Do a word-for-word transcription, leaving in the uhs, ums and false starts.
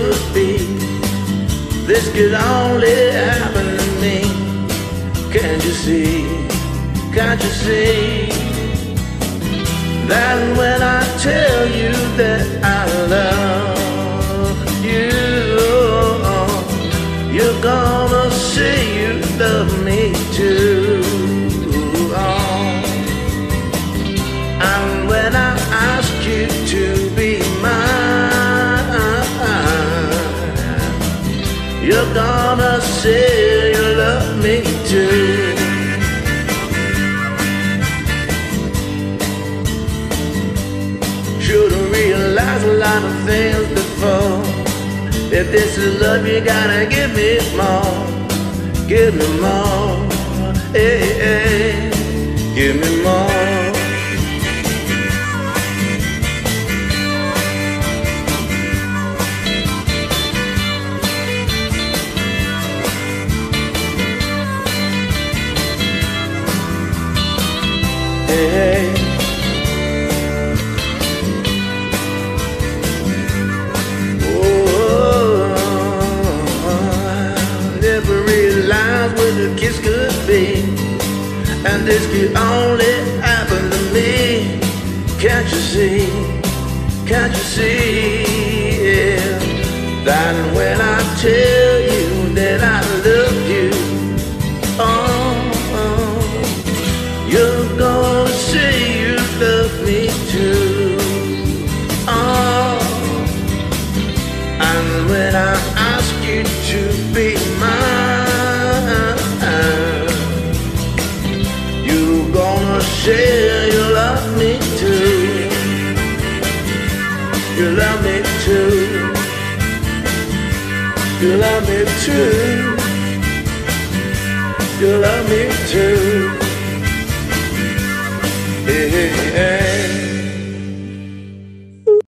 could be. This could only happen to me. Can't you see, can't you see that when I tell you that I love you, you're gonna say you love me too. And when I ask you to be mine, you're gonna say you love me too. Should've realized a lot of things before. If this is love, you gotta give me more. Give me more, hey, hey, give me more. Hey, oh, I never realized what a kiss could be, and this could only happen to me. Can't you see, can't you see, yeah, that when I tell you that I love you, oh, you're gonna say you love me too. Oh, and when I ask you to be mine, you're gonna say you love me too. You love me too. You love me too. You love me too.